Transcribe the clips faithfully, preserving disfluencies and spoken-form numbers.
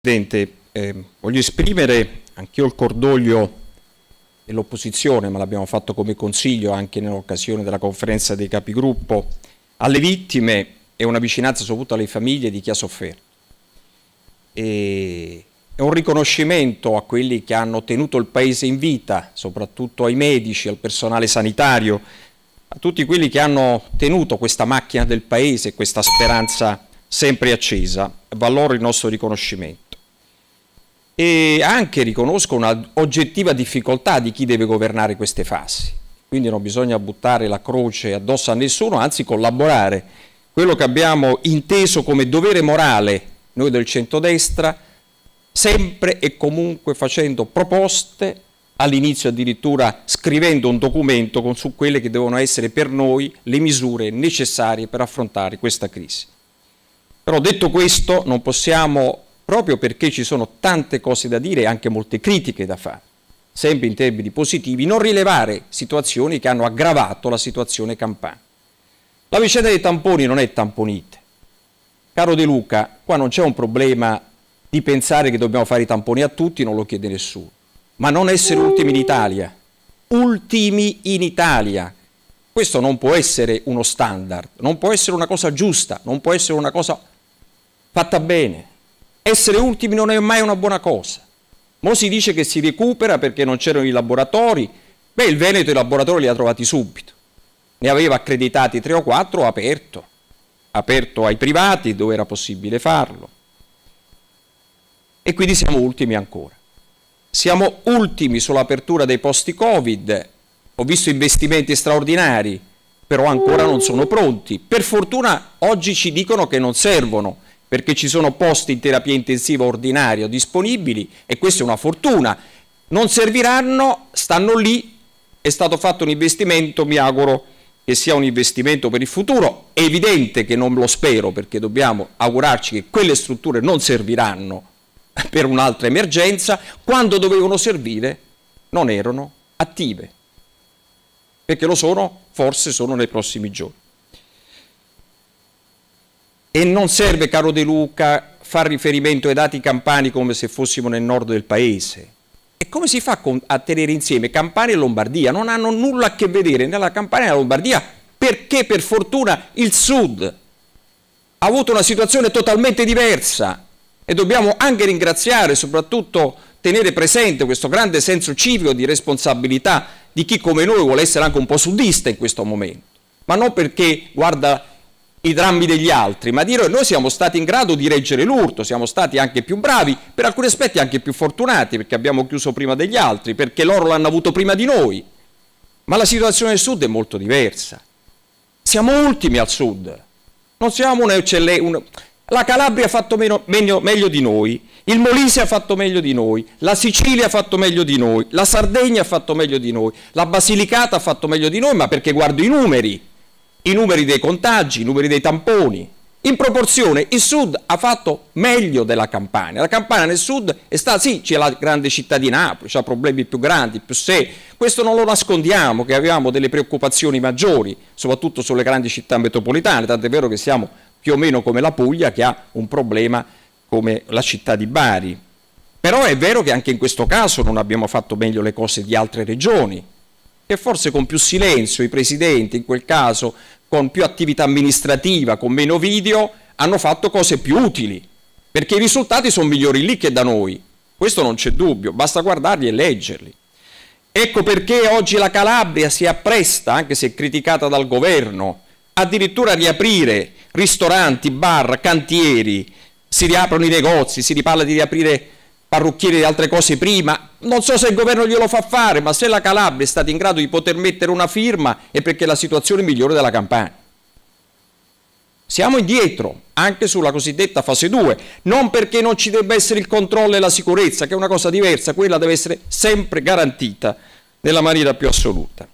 Presidente, eh, voglio esprimere anch'io il cordoglio dell'opposizione, ma l'abbiamo fatto come Consiglio anche nell'occasione della conferenza dei capigruppo, alle vittime e una vicinanza soprattutto alle famiglie di chi ha sofferto. E è un riconoscimento a quelli che hanno tenuto il Paese in vita, soprattutto ai medici, al personale sanitario, a tutti quelli che hanno tenuto questa macchina del Paese, questa speranza sempre accesa. Va loro il nostro riconoscimento. E anche riconosco una oggettiva difficoltà di chi deve governare queste fasi. Quindi non bisogna buttare la croce addosso a nessuno, anzi collaborare. Quello che abbiamo inteso come dovere morale, noi del centrodestra, sempre e comunque facendo proposte, all'inizio addirittura scrivendo un documento con su quelle che devono essere per noi le misure necessarie per affrontare questa crisi. Però detto questo non possiamo, proprio perché ci sono tante cose da dire e anche molte critiche da fare, sempre in termini positivi, non rilevare situazioni che hanno aggravato la situazione campana. La vicenda dei tamponi non è tamponite. Caro De Luca, qua non c'è un problema di pensare che dobbiamo fare i tamponi a tutti, non lo chiede nessuno, ma non essere ultimi in Italia. Ultimi in Italia. Questo non può essere uno standard, non può essere una cosa giusta, non può essere una cosa fatta bene. Essere ultimi non è mai una buona cosa. Mo si dice che si recupera perché non c'erano i laboratori. Beh, il Veneto i laboratori li ha trovati subito. Ne aveva accreditati tre o quattro, aperto. Aperto ai privati dove era possibile farlo. E quindi siamo ultimi ancora. Siamo ultimi sull'apertura dei posti Covid. Ho visto investimenti straordinari, però ancora non sono pronti. Per fortuna oggi ci dicono che non servono, perché ci sono posti in terapia intensiva ordinaria disponibili e questa è una fortuna. Non serviranno, stanno lì, è stato fatto un investimento, mi auguro che sia un investimento per il futuro. È evidente che non lo spero, perché dobbiamo augurarci che quelle strutture non serviranno per un'altra emergenza. Quando dovevano servire non erano attive, perché lo sono, forse sono nei prossimi giorni. E non serve, caro De Luca, far riferimento ai dati campani come se fossimo nel nord del paese. E come si fa a tenere insieme Campania e Lombardia? Non hanno nulla a che vedere nella Campania e nella Lombardia, perché per fortuna il sud ha avuto una situazione totalmente diversa e dobbiamo anche ringraziare e soprattutto tenere presente questo grande senso civico di responsabilità di chi come noi vuole essere anche un po' sudista in questo momento, ma non perché guarda i drammi degli altri, ma dire noi siamo stati in grado di reggere l'urto, siamo stati anche più bravi, per alcuni aspetti anche più fortunati, perché abbiamo chiuso prima degli altri, perché loro l'hanno avuto prima di noi. Ma la situazione del sud è molto diversa. Siamo ultimi al sud, non siamo un'eccellenza. Una... La Calabria ha fatto meno, meglio, meglio di noi, il Molise ha fatto meglio di noi, la Sicilia ha fatto meglio di noi, la Sardegna ha fatto meglio di noi, la Basilicata ha fatto meglio di noi, ma perché guardo i numeri. I numeri dei contagi, i numeri dei tamponi. In proporzione il sud ha fatto meglio della Campania. La Campania nel sud è stata, sì, c'è la grande città di Napoli, c'ha problemi più grandi, più seri. Questo non lo nascondiamo, che avevamo delle preoccupazioni maggiori, soprattutto sulle grandi città metropolitane, tant'è vero che siamo più o meno come la Puglia, che ha un problema come la città di Bari. Però è vero che anche in questo caso non abbiamo fatto meglio le cose di altre regioni, che forse con più silenzio i presidenti, in quel caso con più attività amministrativa, con meno video, hanno fatto cose più utili, perché i risultati sono migliori lì che da noi. Questo non c'è dubbio, basta guardarli e leggerli. Ecco perché oggi la Calabria si appresta, anche se criticata dal governo, addirittura a riaprire ristoranti, bar, cantieri, si riaprono i negozi, si riparla di riaprire parrucchieri e altre cose prima. Non so se il governo glielo fa fare, ma se la Calabria è stata in grado di poter mettere una firma è perché la situazione è migliore della Campania. Siamo indietro anche sulla cosiddetta fase due, non perché non ci debba essere il controllo e la sicurezza, che è una cosa diversa, quella deve essere sempre garantita nella maniera più assoluta.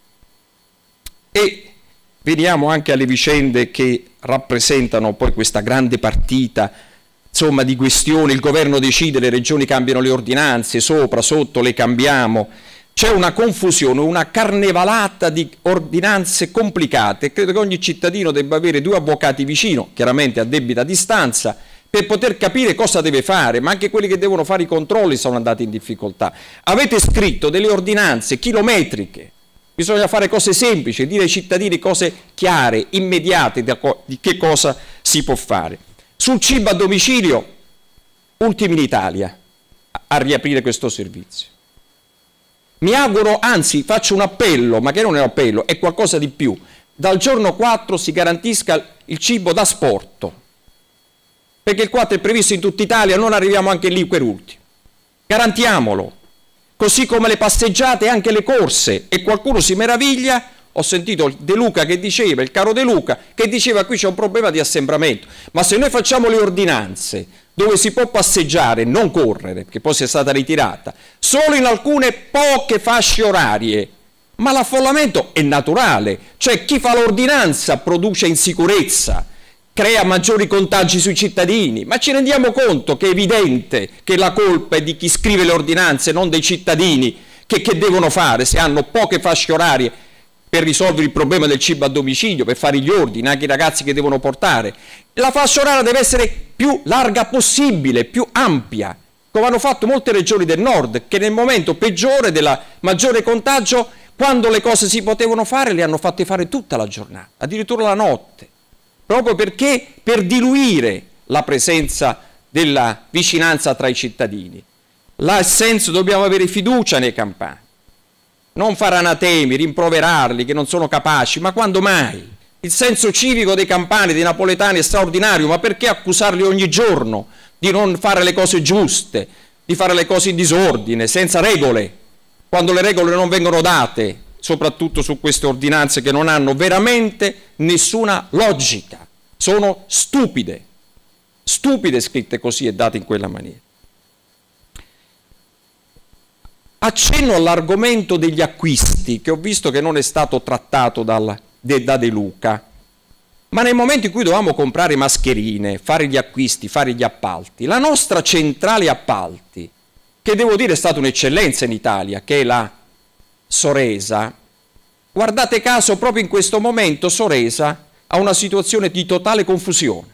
E veniamo anche alle vicende che rappresentano poi questa grande partita, insomma, di questioni. Il governo decide, le regioni cambiano le ordinanze, sopra, sotto le cambiamo. C'è una confusione, una carnevalata di ordinanze complicate. Credo che ogni cittadino debba avere due avvocati vicino, chiaramente a debita distanza, per poter capire cosa deve fare, ma anche quelli che devono fare i controlli sono andati in difficoltà. Avete scritto delle ordinanze chilometriche, bisogna fare cose semplici, dire ai cittadini cose chiare, immediate, di che cosa si può fare. Sul cibo a domicilio, ultimi in Italia a riaprire questo servizio. Mi auguro, anzi faccio un appello, ma che non è un appello, è qualcosa di più. Dal giorno quattro si garantisca il cibo da asporto, perché il quattro è previsto in tutta Italia, non arriviamo anche lì per ultimo. Garantiamolo, così come le passeggiate e anche le corse, e qualcuno si meraviglia, ho sentito De Luca che diceva, il caro De Luca, che diceva qui c'è un problema di assembramento, ma se noi facciamo le ordinanze dove si può passeggiare, non correre, che poi sia stata ritirata, solo in alcune poche fasce orarie, ma l'affollamento è naturale, cioè chi fa l'ordinanza produce insicurezza, crea maggiori contagi sui cittadini, ma ci rendiamo conto che è evidente che la colpa è di chi scrive le ordinanze, non dei cittadini che, che devono fare, se hanno poche fasce orarie per risolvere il problema del cibo a domicilio, per fare gli ordini, anche i ragazzi che devono portare. La fascia oraria deve essere più larga possibile, più ampia, come hanno fatto molte regioni del nord, che nel momento peggiore della maggiore contagio, quando le cose si potevano fare, le hanno fatte fare tutta la giornata, addirittura la notte, proprio perché per diluire la presenza della vicinanza tra i cittadini. Là il senso, dobbiamo avere fiducia nei campani, non fare anatemi, rimproverarli che non sono capaci, ma quando mai? Il senso civico dei campani, dei napoletani è straordinario, ma perché accusarli ogni giorno di non fare le cose giuste, di fare le cose in disordine, senza regole, quando le regole non vengono date, soprattutto su queste ordinanze che non hanno veramente nessuna logica, sono stupide, stupide scritte così e date in quella maniera. Accenno all'argomento degli acquisti, che ho visto che non è stato trattato dal, de, da De Luca, ma nel momento in cui dovevamo comprare mascherine, fare gli acquisti, fare gli appalti, la nostra centrale appalti, che devo dire è stata un'eccellenza in Italia, che è la Soresa, guardate caso proprio in questo momento Soresa ha una situazione di totale confusione,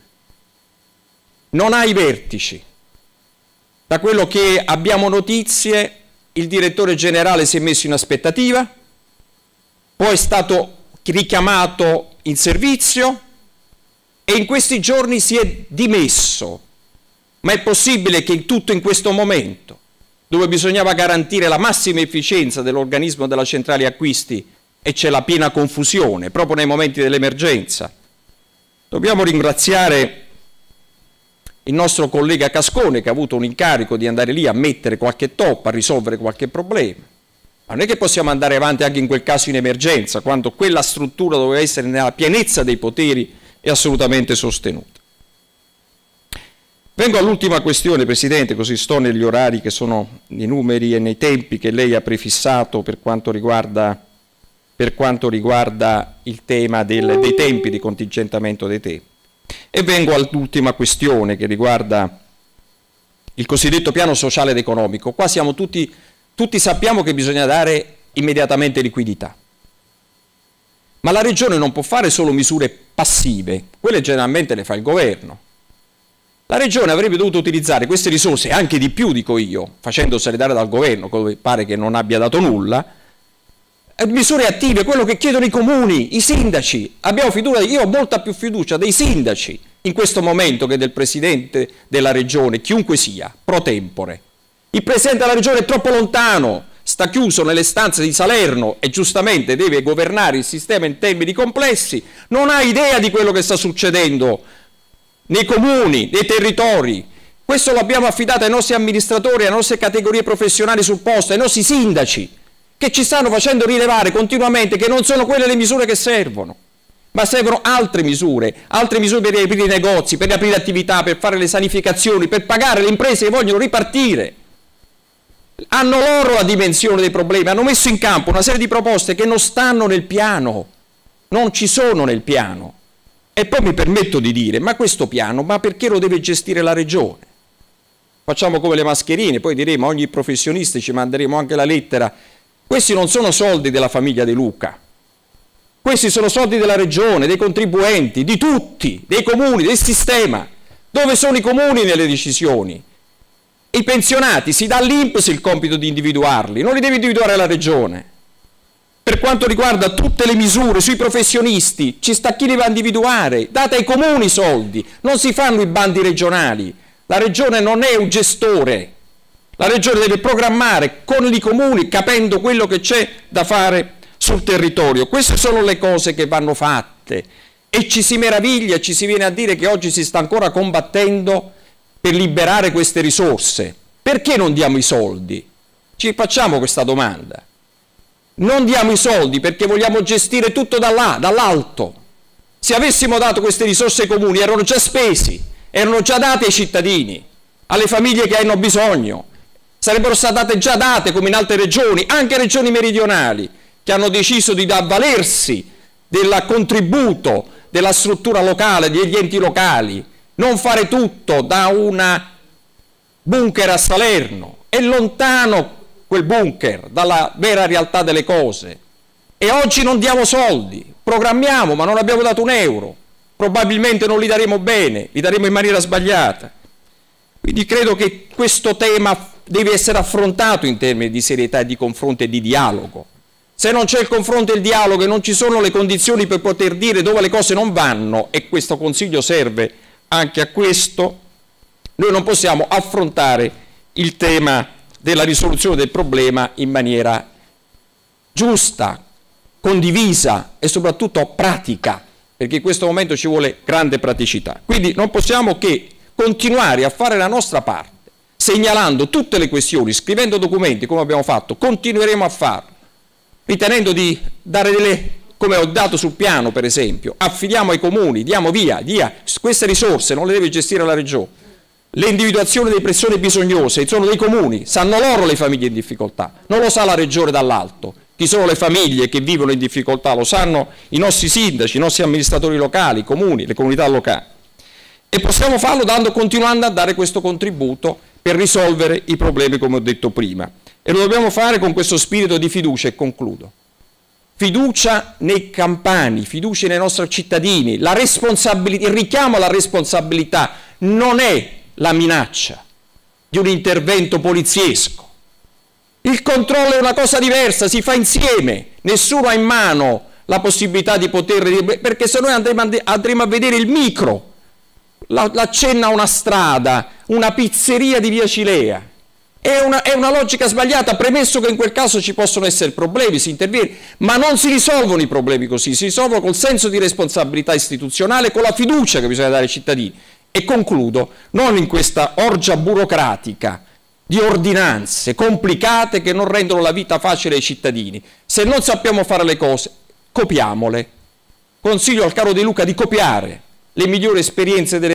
non ha i vertici. Da quello che abbiamo notizie, il direttore generale si è messo in aspettativa, poi è stato richiamato in servizio e in questi giorni si è dimesso. Ma è possibile che tutto in questo momento, dove bisognava garantire la massima efficienza dell'organismo della centrale acquisti, e c'è la piena confusione proprio nei momenti dell'emergenza? Dobbiamo ringraziare il nostro collega Cascone, che ha avuto un incarico di andare lì a mettere qualche toppa, a risolvere qualche problema. Ma non è che possiamo andare avanti anche in quel caso in emergenza, quando quella struttura doveva essere nella pienezza dei poteri e assolutamente sostenuta. Vengo all'ultima questione, Presidente, così sto negli orari che sono nei numeri e nei tempi che lei ha prefissato per quanto riguarda, per quanto riguarda il tema del, dei tempi, di contingentamento dei tempi. E vengo all'ultima questione che riguarda il cosiddetto piano sociale ed economico. Qua siamo tutti, tutti sappiamo che bisogna dare immediatamente liquidità. Ma la Regione non può fare solo misure passive, quelle generalmente le fa il Governo. La Regione avrebbe dovuto utilizzare queste risorse, anche di più dico io, facendosele dare dal Governo, come pare che non abbia dato nulla, misure attive, quello che chiedono i comuni, i sindaci. Abbiamo fiducia, io ho molta più fiducia dei sindaci in questo momento che del Presidente della Regione, chiunque sia, pro tempore. Il Presidente della Regione è troppo lontano, sta chiuso nelle stanze di Salerno e giustamente deve governare il sistema in termini complessi, non ha idea di quello che sta succedendo nei comuni, nei territori. Questo lo abbiamo affidato ai nostri amministratori, alle nostre categorie professionali sul posto, ai nostri sindaci, che ci stanno facendo rilevare continuamente che non sono quelle le misure che servono, ma servono altre misure, altre misure per riaprire i negozi, per riaprire attività, per fare le sanificazioni, per pagare le imprese che vogliono ripartire. Hanno loro la dimensione dei problemi, hanno messo in campo una serie di proposte che non stanno nel piano, non ci sono nel piano. E poi mi permetto di dire, ma questo piano, ma perché lo deve gestire la Regione? Facciamo come le mascherine, poi diremo a ogni professionista, ci manderemo anche la lettera. Questi non sono soldi della famiglia De Luca, questi sono soldi della Regione, dei contribuenti, di tutti, dei comuni, del sistema. Dove sono i comuni nelle decisioni? I pensionati, si dà all'I N P S il compito di individuarli, non li deve individuare la Regione. Per quanto riguarda tutte le misure sui professionisti, ci sta chi li va a individuare, date ai comuni i soldi, non si fanno i bandi regionali. La Regione non è un gestore, la Regione deve programmare con i comuni, capendo quello che c'è da fare sul territorio. Queste sono le cose che vanno fatte e ci si meraviglia, ci si viene a dire che oggi si sta ancora combattendo per liberare queste risorse. Perché non diamo i soldi? Ci facciamo questa domanda. Non diamo i soldi perché vogliamo gestire tutto da là, dall'alto. Se avessimo dato queste risorse ai comuni, erano già spesi, erano già date ai cittadini, alle famiglie che hanno bisogno, sarebbero state già date come in altre regioni, anche regioni meridionali, che hanno deciso di avvalersi del contributo della struttura locale, degli enti locali, non fare tutto da una bunker a Salerno. È lontano quel bunker dalla vera realtà delle cose. E oggi non diamo soldi, programmiamo ma non abbiamo dato un euro, probabilmente non li daremo bene, li daremo in maniera sbagliata. Quindi credo che questo tema deve essere affrontato in termini di serietà e di confronto e di dialogo. Se non c'è il confronto e il dialogo e non ci sono le condizioni per poter dire dove le cose non vanno, e questo Consiglio serve anche a questo, noi non possiamo affrontare il tema della risoluzione del problema in maniera giusta, condivisa e soprattutto pratica, perché in questo momento ci vuole grande praticità. Quindi non possiamo che continuare a fare la nostra parte, segnalando tutte le questioni, scrivendo documenti come abbiamo fatto, continueremo a farlo, ritenendo di dare delle, come ho dato sul piano per esempio, affidiamo ai comuni, diamo via, via, queste risorse non le deve gestire la Regione. L'individuazione delle persone bisognose sono dei comuni, sanno loro le famiglie in difficoltà, non lo sa la Regione dall'alto. Chi sono le famiglie che vivono in difficoltà? Lo sanno i nostri sindaci, i nostri amministratori locali, i comuni, le comunità locali. E possiamo farlo dando, continuando a dare questo contributo per risolvere i problemi come ho detto prima. E lo dobbiamo fare con questo spirito di fiducia, e concludo. Fiducia nei campani, fiducia nei nostri cittadini, la responsabilità, il richiamo alla responsabilità non è la minaccia di un intervento poliziesco. Il controllo è una cosa diversa, si fa insieme, nessuno ha in mano la possibilità di poter, perché se noi andremo, andremo a vedere il micro, l'accenna a una strada, una pizzeria di via Cilea, è una, è una logica sbagliata, premesso che in quel caso ci possono essere problemi, si interviene, ma non si risolvono i problemi così, si risolvono col senso di responsabilità istituzionale, con la fiducia che bisogna dare ai cittadini. E concludo, non in questa orgia burocratica di ordinanze complicate che non rendono la vita facile ai cittadini. Se non sappiamo fare le cose, copiamole. Consiglio al caro De Luca di copiare le migliori esperienze delle